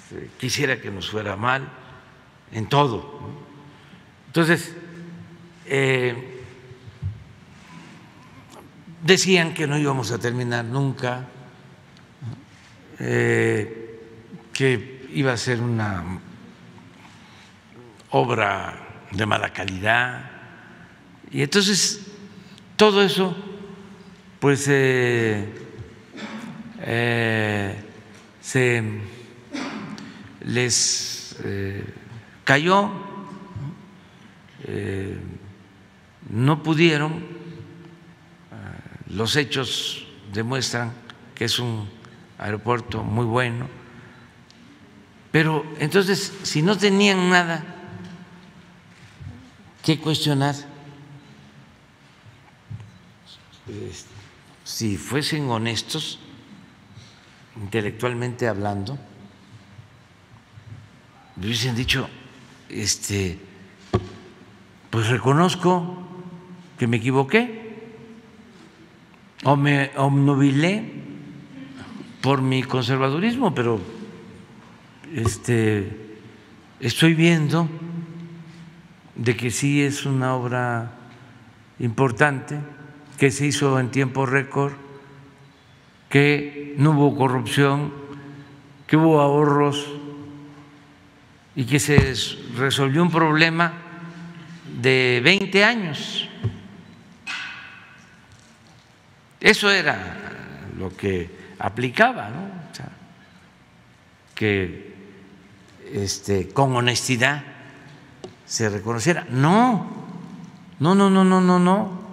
quisiera que nos fuera mal en todo, ¿no? Entonces, decían que no íbamos a terminar nunca, que iba a ser una obra de mala calidad, y entonces todo eso pues se les cayó, no pudieron. Los hechos demuestran que es un aeropuerto muy bueno, pero entonces si no tenían nada que cuestionar, si fuesen honestos intelectualmente hablando, me hubiesen dicho, pues reconozco que me equivoqué o me obnubilé por mi conservadurismo, pero estoy viendo de que sí es una obra importante, que se hizo en tiempo récord, que no hubo corrupción, que hubo ahorros y que se resolvió un problema de 20 años. Eso era lo que aplicaba, ¿no? O sea, que con honestidad se reconociera. No, no, no, no, no, no, no.